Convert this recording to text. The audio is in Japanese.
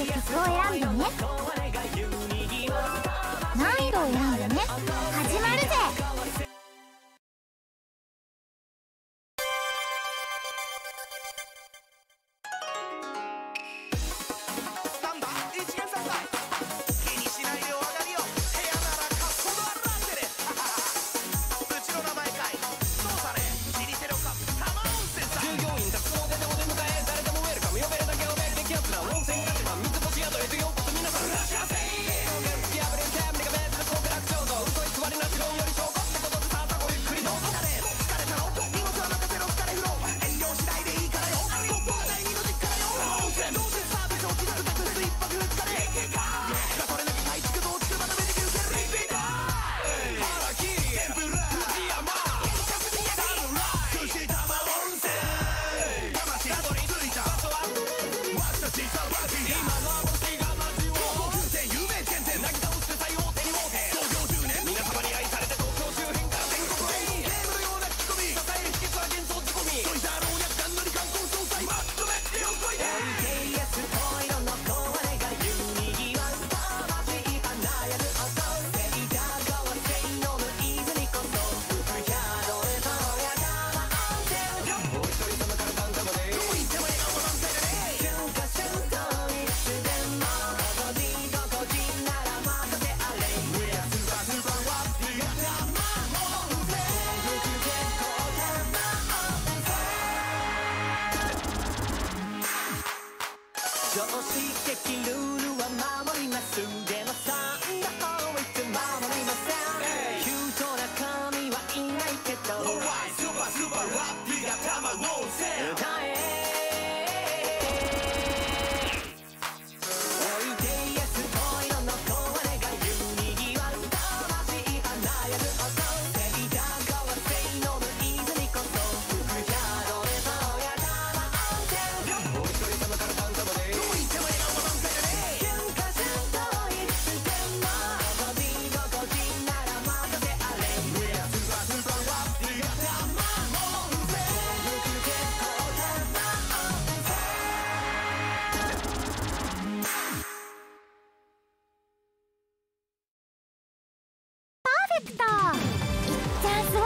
で曲を選んでね。難易度を選んでね。始まるぜ。 常識的ルールは守ります。でもさんの方はいつも守りません。キュートな神はいないけど、グルワイスーパースーパーラッピーが卵をせ歌え。おいでやすこいのの壊れが湯にぎわう魂華やる音。せいだ川せいのむ泉こそ福宿どれそうや玉温泉。お一人様から単様でいっちゃんすごい